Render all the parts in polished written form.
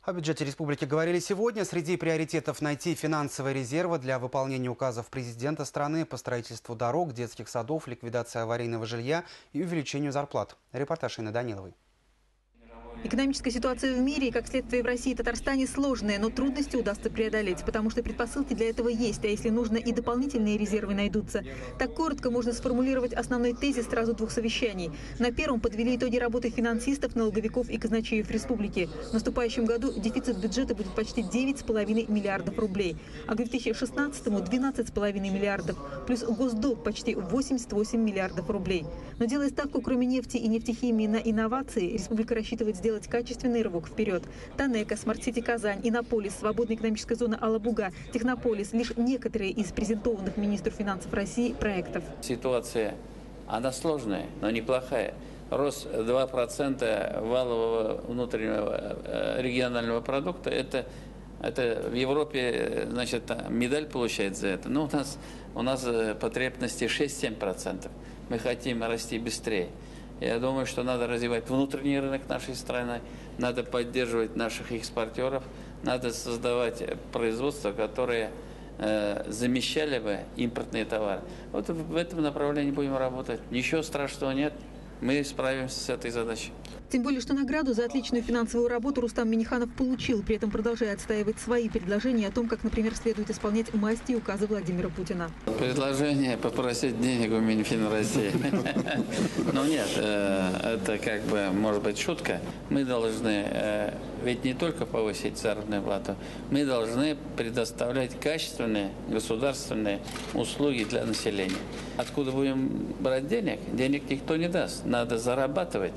О бюджете республики говорили сегодня. Среди приоритетов найти финансовые резервы для выполнения указов президента страны по строительству дорог, детских садов, ликвидации аварийного жилья и увеличению зарплат. Репортаж Инны Даниловой. Экономическая ситуация в мире и, как следствие, в России и Татарстане сложная, но трудности удастся преодолеть, потому что предпосылки для этого есть, а если нужно, и дополнительные резервы найдутся. Так коротко можно сформулировать основной тезис сразу двух совещаний. На первом подвели итоги работы финансистов, налоговиков и казначеев республики. В наступающем году дефицит бюджета будет почти 9,5 миллиардов рублей, а к 2016-му 12,5 миллиардов, плюс госдолг почти 88 миллиардов рублей. Но делая ставку, кроме нефти и нефтехимии, на инновации, республика рассчитывает сделать качественный рывок вперед. Танека, Смарт-Сити Казань, Иннополис, Свободная экономическая зона Алабуга, Технополис – лишь некоторые из презентованных министру финансов России проектов. Ситуация, она сложная, но неплохая. Рост 2% валового внутреннего регионального продукта – это в Европе, значит, медаль получает за это. Но у нас потребности 6-7%. Мы хотим расти быстрее. Я думаю, что надо развивать внутренний рынок нашей страны, надо поддерживать наших экспортеров, надо создавать производства, которые замещали бы импортные товары. Вот в этом направлении будем работать. Ничего страшного нет, мы справимся с этой задачей. Тем более, что награду за отличную финансовую работу Рустам Минниханов получил, при этом продолжая отстаивать свои предложения о том, как, например, следует исполнять масти и указы Владимира Путина. Предложение попросить денег у Минфина России. Но нет, это как бы может быть шутка. Мы должны ведь не только повысить заработную плату, мы должны предоставлять качественные государственные услуги для населения. Откуда будем брать денег? Денег никто не даст. Надо зарабатывать.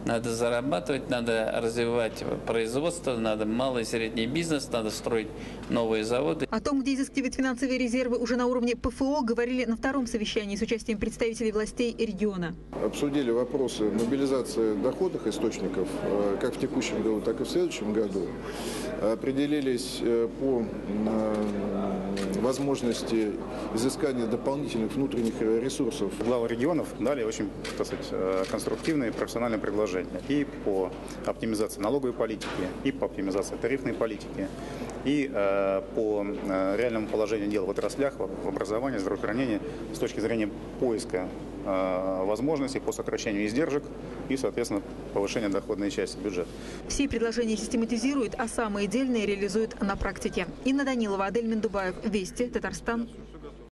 Надо развивать производство, надо малый и средний бизнес, надо строить новые заводы. О том, где изыскивать финансовые резервы уже на уровне ПФО, говорили на втором совещании с участием представителей властей региона. Обсудили вопросы мобилизации доходных источников как в текущем году, так и в следующем году. Определились по возможности изыскания дополнительных внутренних ресурсов. Главы регионов дали очень, так сказать, конструктивные профессиональные предложения и по оптимизации налоговой политики, и по оптимизации тарифной политики, и по реальному положению дел в отраслях, в образовании, здравоохранении с точки зрения поиска возможностей по сокращению издержек и, соответственно, повышения доходной части бюджета. Все предложения систематизируют, а самые дельные реализуют на практике. Инна Данилова, Адель Мендубаев, Вести, Татарстан.